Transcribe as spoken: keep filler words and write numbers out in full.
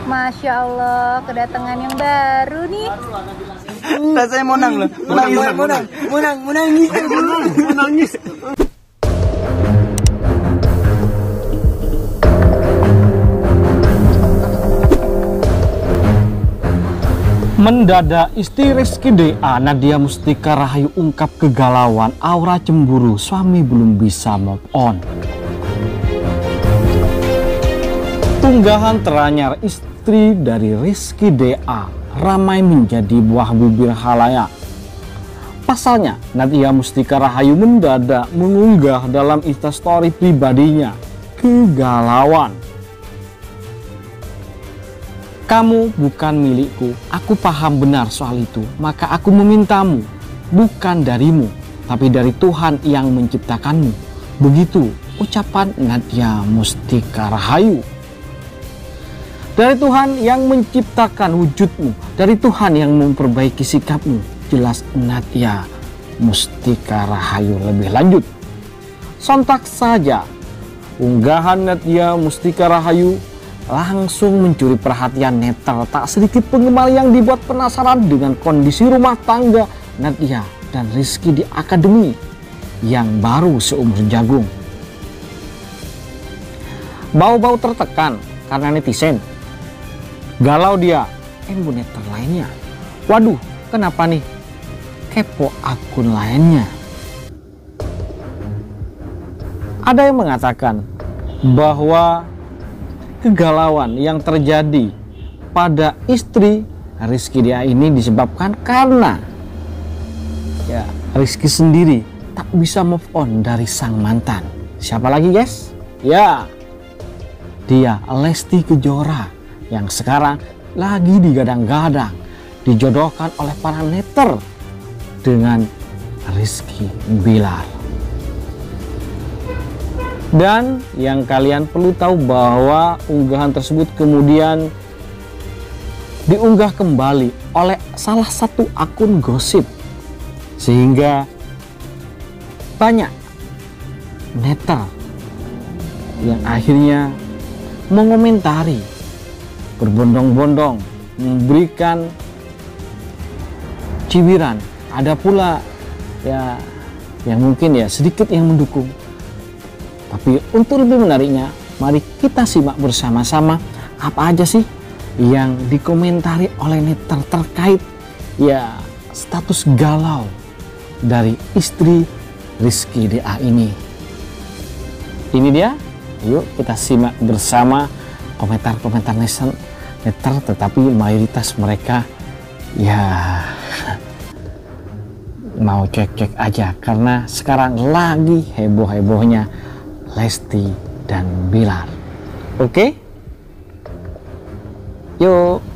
Masya Allah, kedatangan yang baru nih. Rasanya monang loh. Monang, monang, monang, monang, menangis, menangis. Mendadak istri Rizky D A, Nadia Mustika Rahayu, ungkap kegalauan, aura cemburu, suami belum bisa move on. Unggahan teranyar istri dari Rizky D A ramai menjadi buah bibir khalayak. Pasalnya, Nadia Mustika Rahayu mendadak mengunggah dalam instastory pribadinya kegalauan. Kamu bukan milikku, aku paham benar soal itu, maka aku memintamu, bukan darimu, tapi dari Tuhan yang menciptakanmu. Begitu ucapan Nadia Mustika Rahayu. Dari Tuhan yang menciptakan wujudmu, dari Tuhan yang memperbaiki sikapmu, jelas Nadia Mustika Rahayu lebih lanjut. Sontak saja, unggahan Nadia Mustika Rahayu langsung mencuri perhatian netizen. Tak sedikit penggemar yang dibuat penasaran dengan kondisi rumah tangga Nadia dan Rizky di akademi yang baru seumur jagung. Bau-bau tertekan karena netizen. Galau dia, embu netizen lainnya. Waduh, kenapa nih? Kepo akun lainnya. Ada yang mengatakan bahwa kegalauan yang terjadi pada istri Rizky D A ini disebabkan karena ya Rizky sendiri tak bisa move on dari sang mantan. Siapa lagi guys? Ya, dia Lesti Kejora yang sekarang lagi digadang-gadang dijodohkan oleh para netter dengan Rizky Bilar. Dan yang kalian perlu tahu bahwa unggahan tersebut kemudian diunggah kembali oleh salah satu akun gosip, sehingga banyak netter yang akhirnya mengomentari, berbondong-bondong memberikan cibiran. Ada pula ya yang mungkin ya sedikit yang mendukung. Tapi untuk lebih menariknya, mari kita simak bersama-sama apa aja sih yang dikomentari oleh netizen terkait ya status galau dari istri Rizky D A ini. Ini dia, yuk kita simak bersama komentar-komentar netizen, tetapi mayoritas mereka ya mau cek-cek aja karena sekarang lagi heboh-hebohnya Lesti dan Bilar. Oke? Yuk.